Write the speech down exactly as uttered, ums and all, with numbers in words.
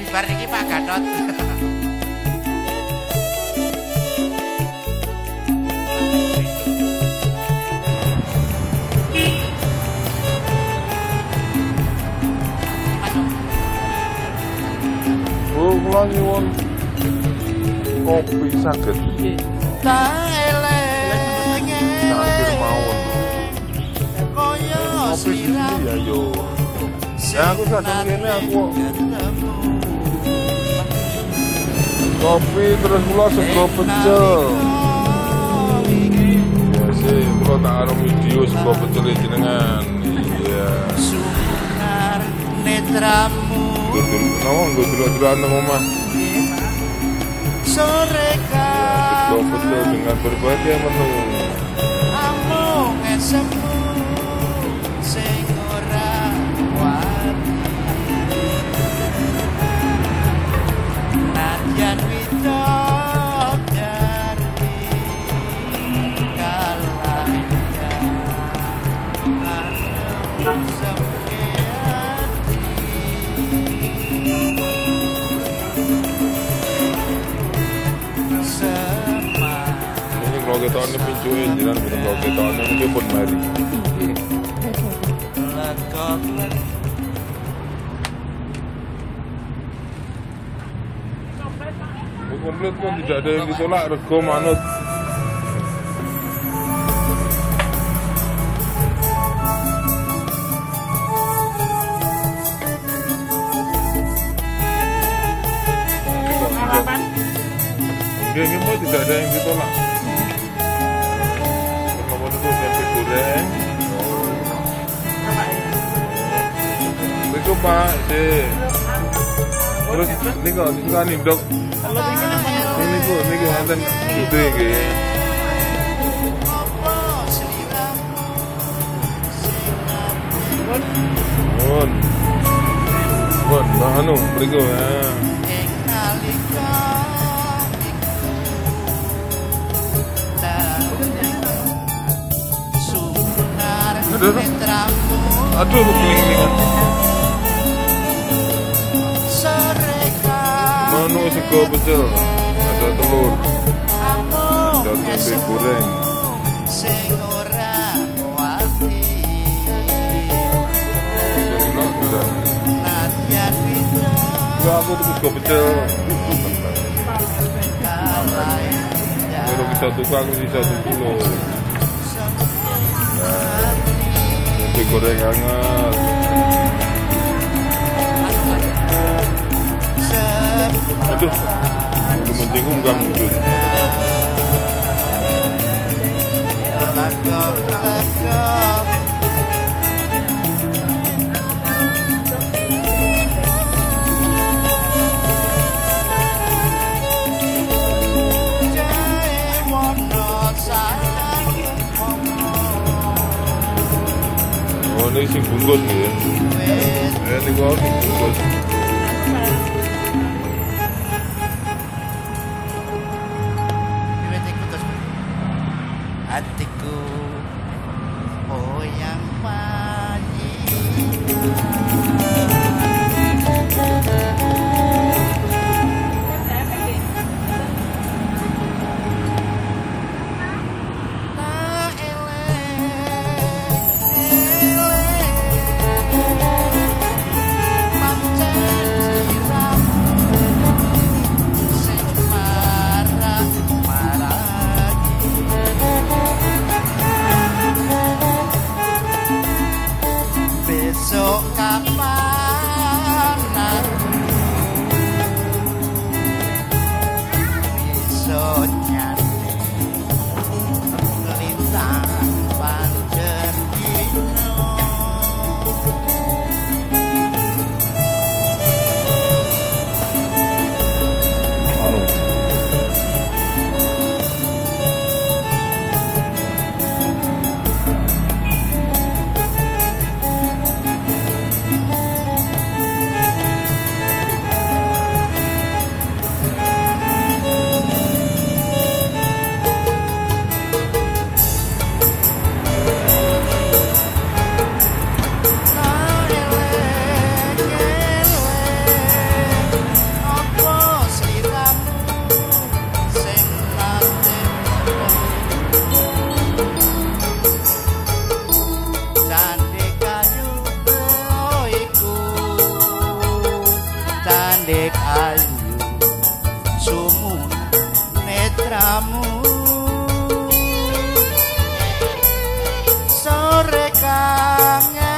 Bar niki Pak Gatot. Oh, kula nyuwun kopi saged. Ta eleng. Akhir mawon. Koyo Kopi sini ya yo. Ya aku sadar kene aku. Kopi terus kula sego pecel. Ya sih, kula tak karo video sego pecel jenengan. Iya. Sunar netramu. Betul, nawa nggo dulu-duluan nang omah. Sore Sego pecel dengan berbagai menu. amung esemu sing ora wani. Nadyan widodari kalaya anu sepi hati. Ini kalau kita ini pincuin, jangan bilang kalau kita ini pun mari. Komplit pun tidak ada yang ditolak, rego manut. Ini mau tidak ada yang ditolak. Nomor itu tempe goreng. Itu Pak, sih. Terus ini kok disuka nih dok. Ini kok, ini kok nanti gede gitu. Bon, bon, bah anu, berikut ya. Aduh, aduh, keling-kelingan. Menu sego pecel, ada telur, ada tempe goreng. Enggak, aku tuh sego pecel. Kalau kita tukang bisa satu kilo. Tempe goreng hangat. Aduh, belum menjenguk gang wujud. Oh, ini sing bungkus nih ya. Ya, ini kok sing bungkus. Hatiku oh yang pagi. Besok sliramu sore kangen